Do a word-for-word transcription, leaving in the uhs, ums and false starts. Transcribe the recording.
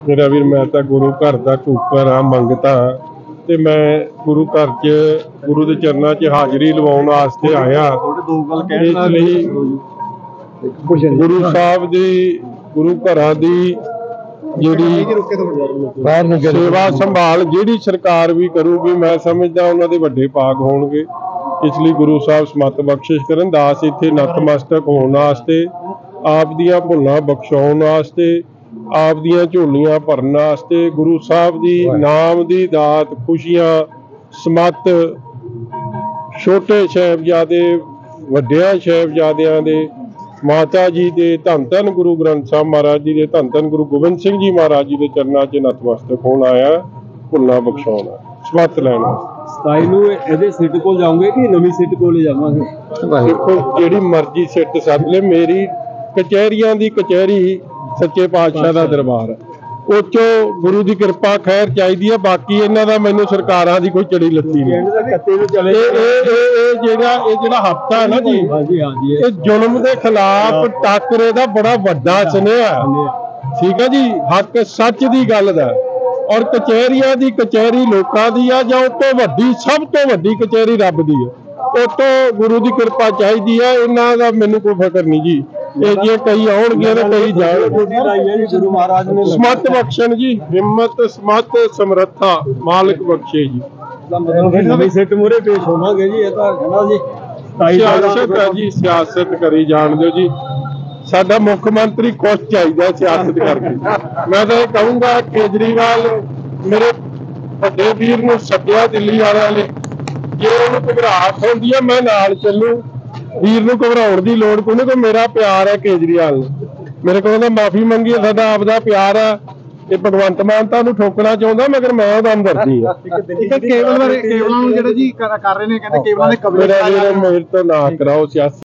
मेरा वीर मैं तो गुरु घर का कूकर हाँ, मंगता ते मैं गुरु घर च गुरु के चरणों च हाजरी लवाउण वास्ते आया। इसलिए गुरु साहब दी गुरु घरां दी जिहड़ी सेवा संभाल जिहड़ी सरकार भी करूगी, मैं समझदा उन्हां दे वड्डे भाग होणगे। इसलिए गुरु साहब समत बख्शिश करन, दास इत्थे नतमस्तक होण वास्ते, आप दियां भुल्लां बख्शाउण वास्ते, आप दियां झोलियां भरन वास्ते, गुरु साहब दी नाम दी दात खुशियां समत छोटे साहिबजादे वड्डियां साहिबजादियां दे माता जी दे धन धन गुरु ग्रंथ साहब महाराज जी दे धन धन गुरु गोबिंद सिंह जी महाराज जी दे चरनां च नतमस्तक होण आया, भुल्लां बख्शाउण समत लैण सताई नूं इहदे सिट कोल जाओगे कि नवीं सिट कोल जावांगे? देखो जिहड़ी मर्जी सिट सद ले, मेरी कचहरियां दी कचहरी सच्चे पातशाह दा दरबार है। उस चो गुरु की कृपा खैर चाहिए है, बाकी इन्हां दा मैनूं सरकारां दी कोई चढ़ी लत्ती नहीं। हफ्ता है ना जी, ये जुल्म के खिलाफ टाकरे का बड़ा वड्डा सुनेहा है, ठीक है जी, हक सच की गल दा। और कचहरियां दी कचहरी लोकां दी आ, जां उस तों वड्डी सब तो वड्डी कचहरी रब दी है। उस तो गुरु की कृपा चाहिए है, इन्हां दा मैनूं कोई फिक्र नहीं जी। ये जे कई आउणगे ते कई जाणगे। गुरु महाराज ने समत बख्शण जी, हिम्मत समत समर्था मालिक बख्शे जी। नवीं सिट मूहरे पेश होवांगे जी। ये तां जी सियासत है जी, सियासत करी जाण दो जी। साडा मुख मंत्री खुश चाहिए सियासत करके। मैं तो ये कहूँगा केजरीवाल मेरे वड्डे वीर नूं सद्दिया दिल्ली वालियां ने, जे उन्हें घबराहट होंदी है मैं नाल चलूं। वीर नूं घबराउण दी लोड़ कोई नहीं, मेरा प्यार है केजरीवाल मेरे को माफी मंगी, साडा आपदा प्यार है। ये भगवंत मान तां नूं ठोकना चाहुंदा, मगर मैं उहदा हमदर्दी है। केवल केवल जी कर रहे ने, कहंदे केवल ने कब्जे मेरे तो ना कराओ सियासत।